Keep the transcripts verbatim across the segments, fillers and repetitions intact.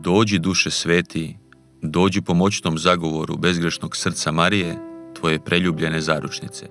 Dođi, duše sveti, dođi pomoćnom zagovoru bezgrešnog srca Marije, tvoje preljubljene zaručnice.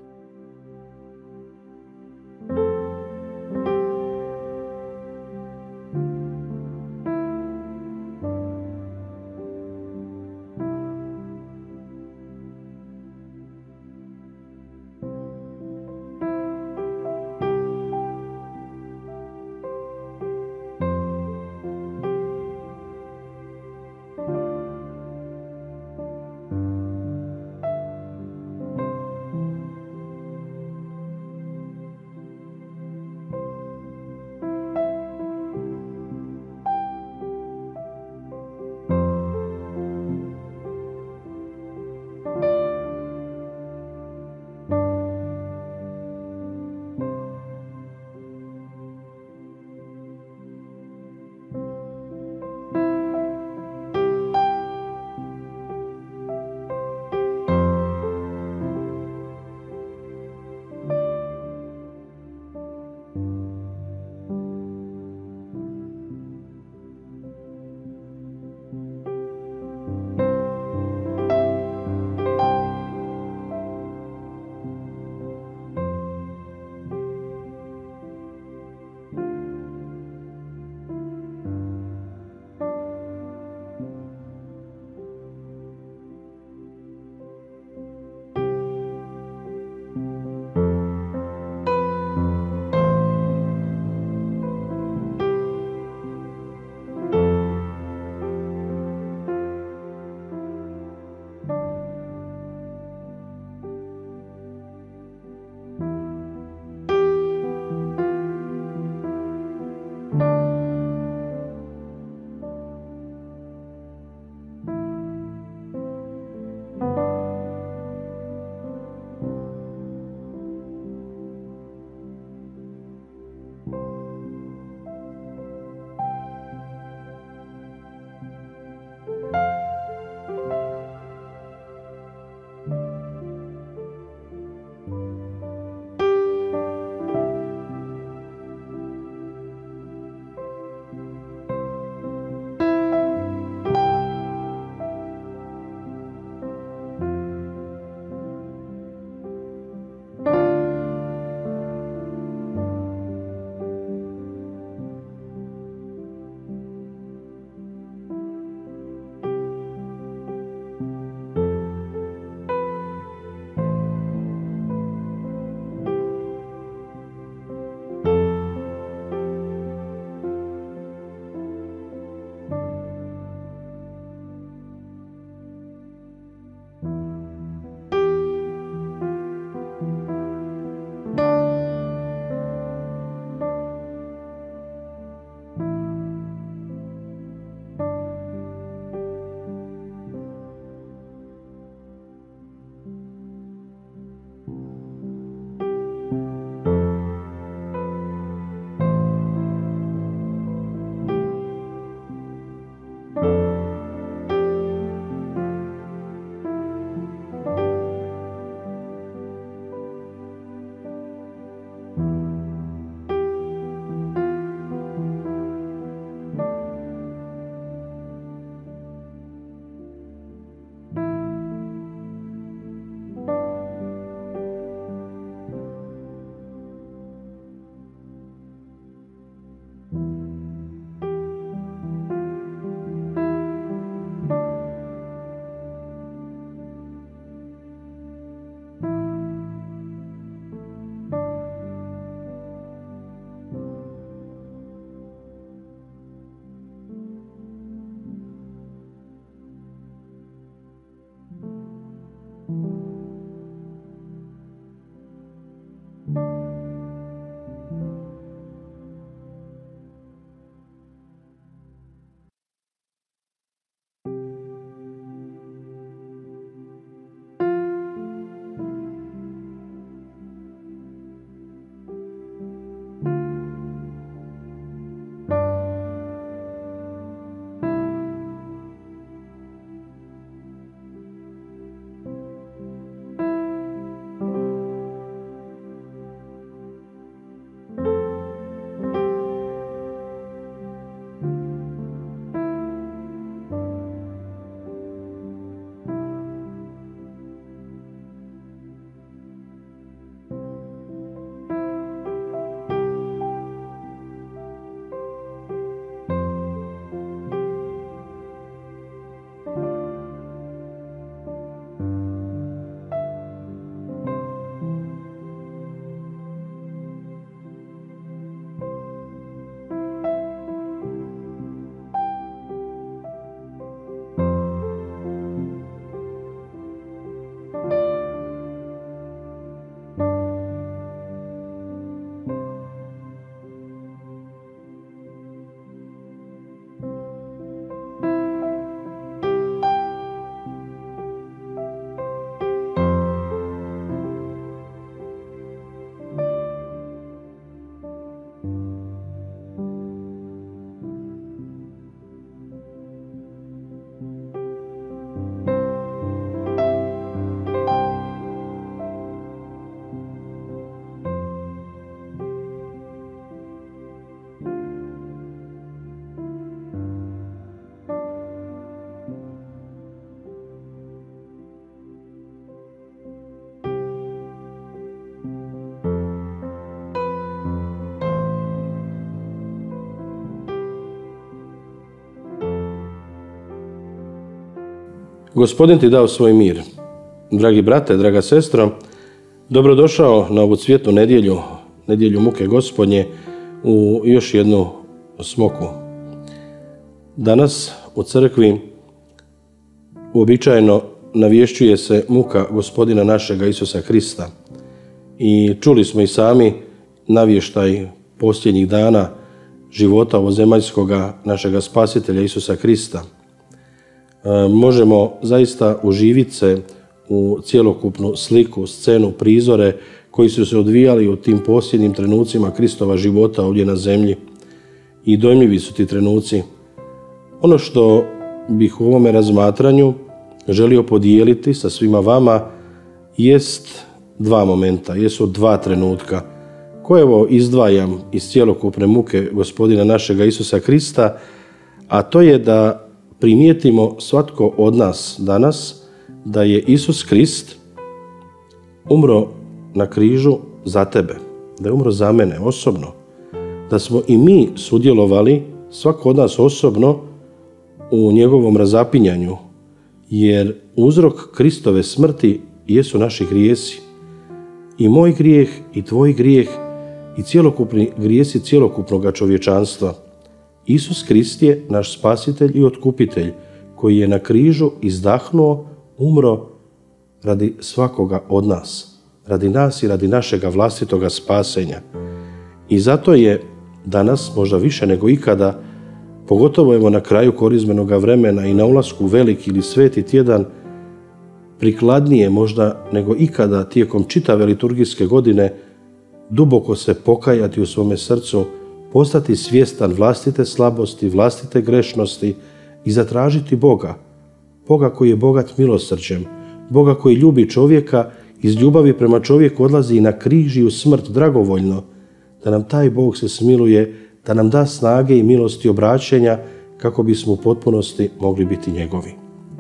Gospodin ti dao svoj mir. Dragi brate, draga sestro, dobrodošao na ovu cvjetnu nedjelju, nedjelju muke Gospodnje, u još jednu smoku. Danas u crkvi uobičajeno navješćuje se muka Gospodina našega Isusa Krista. I čuli smo i sami navještaj posljednjih dana života ovozemaljskoga našega Spasitelja Isusa Krista. E, možemo zaista uživiti se u cjelokupnu sliku, scenu, prizore koji su se odvijali u tim posljednjim trenucima Kristova života ovdje na zemlji. I dojmljivi su ti trenuci. Ono što bih u ovome razmatranju želio podijeliti sa svima vama jest dva momenta, jesu dva trenutka koje evo izdvajam iz cjelokupne muke Gospodina našega Isusa Krista, a to je da primijetimo svatko od nas danas da je Isus Krist umro na križu za tebe, da je umro za mene osobno, da smo i mi sudjelovali, svako od nas osobno, u njegovom razapinjanju, jer uzrok Kristove smrti jesu naši grijesi. I moj grijeh, i tvoj grijeh, i cjelokupni grijesi cjelokupnog čovječanstva. Isus Krist je naš spasitelj i otkupitelj, koji je na križu izdahnuo, umro radi svakoga od nas, radi nas i radi našega vlastitoga spasenja. I zato je danas, možda više nego ikada, pogotovo evo na kraju korizmenoga vremena i na ulasku u veliki ili sveti tjedan, prikladnije možda nego ikada tijekom čitave liturgijske godine duboko se pokajati u svome srcu, postati svjestan vlastite slabosti, vlastite grešnosti i zatražiti Boga. Boga koji je bogat milosrđem, Boga koji ljubi čovjeka, iz ljubavi prema čovjeku odlazi i na križ i u smrt dragovoljno, da nam taj Bog se smiluje, da nam da snage i milosti obraćenja kako bismo u potpunosti mogli biti njegovi.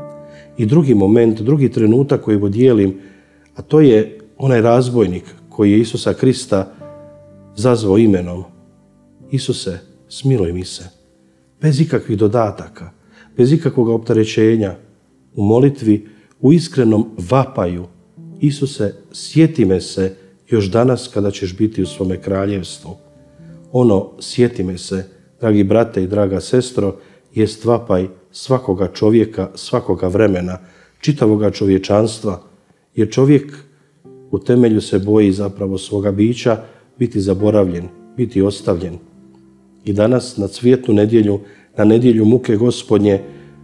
I drugi moment, drugi trenutak koji dijelim, a to je onaj razbojnik koji je Isusa Krista zazvao imenom. Isuse, smiluj mi se. Bez ikakvih dodataka, bez ikakvog opterećenja, u molitvi, u iskrenom vapaju. Isuse, sjeti me se još danas kada ćeš biti u svome kraljevstvu. Ono sjeti me se, dragi brate i draga sestro, jest vapaj svakoga čovjeka, svakoga vremena, čitavoga čovječanstva, jer čovjek u temelju se boji zapravo svoga bića biti zaboravljen, biti ostavljen. I danas na cvjetnu nedjelju, na nedjelju muke Gospodnje,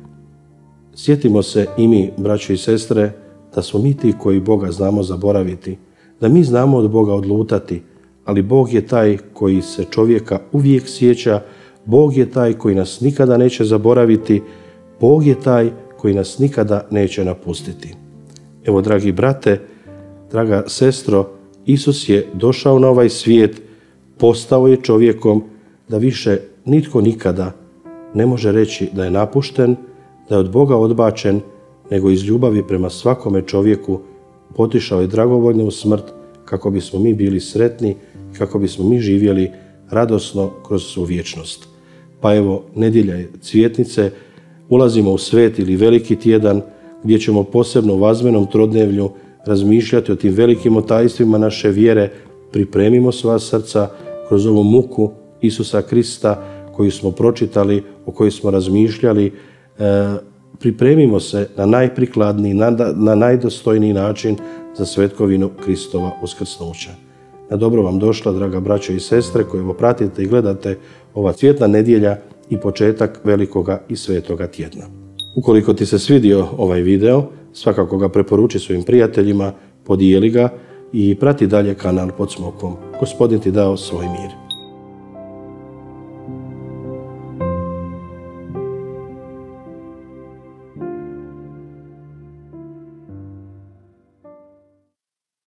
sjetimo se i mi, braćo i sestre, da smo mi ti koji Boga znamo zaboraviti, da mi znamo od Boga odlutati, ali Bog je taj koji se čovjeka uvijek sjeća, Bog je taj koji nas nikada neće zaboraviti, Bog je taj koji nas nikada neće napustiti. Evo, dragi brate, draga sestro, Isus je došao na ovaj svijet, postao je čovjekom, da više nitko nikada ne može reći da je napušten, da je od Boga odbačen, nego iz ljubavi prema svakome čovjeku otišao je dragovoljno u smrt kako bismo mi bili sretni, kako bismo mi živjeli radosno kroz svu vječnost. Pa evo, nedjelja je cvjetnice, ulazimo u sveti ili veliki tjedan gdje ćemo posebno u vazmenom trodnevlju razmišljati o tim velikim tajstvima naše vjere. Pripremimo svoja srca kroz ovu muku Isusa Krista koju smo pročitali, o kojoj smo razmišljali. E, pripremimo se na najprikladniji, na, na najdostojniji način za svetkovinu Kristova uskrsnuća. Na dobro vam došla, draga braćo i sestre, koji evo pratite i gledate ova cvjetna nedjelja i početak velikoga i svetoga tjedna. Ukoliko ti se svidio ovaj video, svakako ga preporuči svojim prijateljima, podijeli ga i prati dalje kanal Pod smokom. Gospodin ti dao svoj mir.